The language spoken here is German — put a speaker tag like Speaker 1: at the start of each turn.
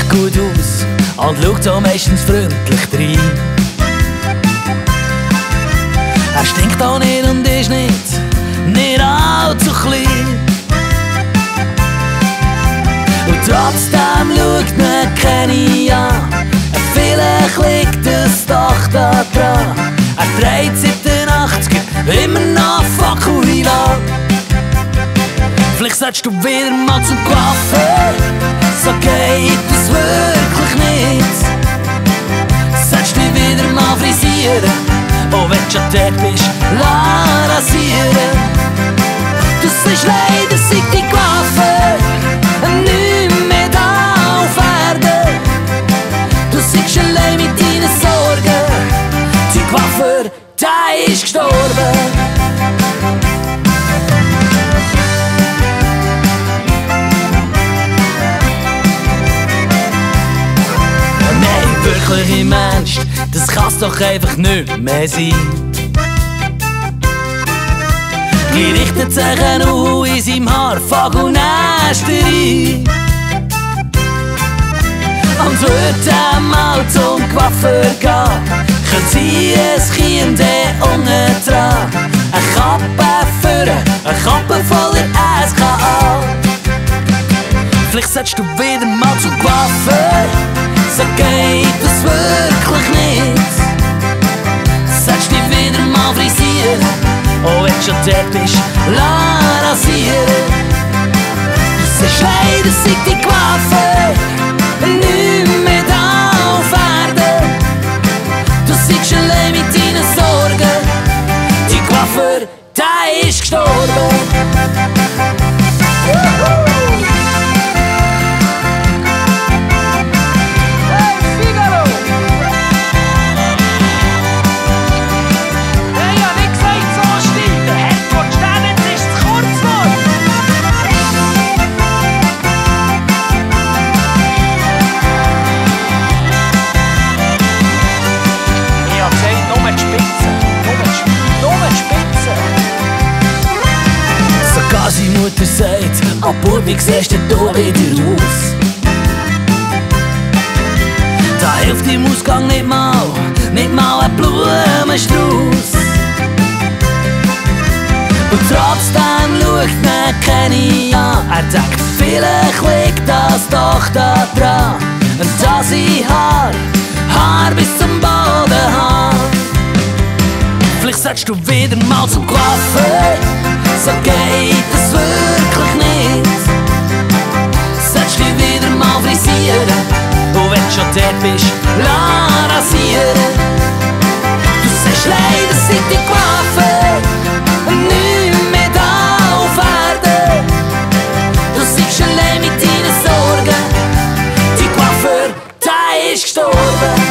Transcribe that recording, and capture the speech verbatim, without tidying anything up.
Speaker 1: sieht gut aus und schaut so meistens freundlich rein. Er stinkt auch nicht und ist nicht, nicht allzu klein. Und trotzdem schaut man keine an. Vielleicht liegt es doch da dran. Er trägt seit den achtziger immer noch Fakuhila. Vielleicht solltest du wieder mal zum Coiffeur. So geht es wirklich nicht. Solltest dich wieder mal frisieren. Oh, wenn du schon dort bist, lass rasieren. Du siehst leider seit die Coiffeur nicht mehr da auf Erden. Du siehst allein mit deinen Sorgen. Die Coiffeur, der ist gestorben. Wirkliche Mensch, das kann's doch einfach nicht mehr sein. Die richtet sich nur in seinem Haar, Fagunästerei. Und wird er mal zum Coiffeur gehen, können sie ein Kind unten dran. Eine Kappe führen, eine Kappe voller S K A. Vielleicht solltest du wieder mal zum Coiffeur. So geht es wirklich nicht. Sollst dich wieder mal frisieren. Oh, wenn du schon dort bist, lass rasieren. Du siehst leider seit die Coiffeur nicht mehr da auf Erden. Du siehst allein mit deinen Sorgen. Die Coiffeur, der ist gestorben. Seine Mutter sagt, ab und wie siehst du wieder aus? Da hilft im Ausgang nicht mal, nicht mal ein Blumenstrauß. Und trotzdem schaut man keine an. Er denkt, vielleicht liegt das doch da dran. Und dass ich Haar, Haar bis zum Boden habe. Vielleicht solltest du wieder mal zum Coiffeur. So geht es wirklich nicht. Sollst dich wieder mal frisieren. Und wenn du schon dort bist, lass rasieren. Du siehst leider seit die Coiffeur nicht mehr da auf Erden. Du siehst allein mit deinen Sorgen. Die Coiffeur, der ist gestorben.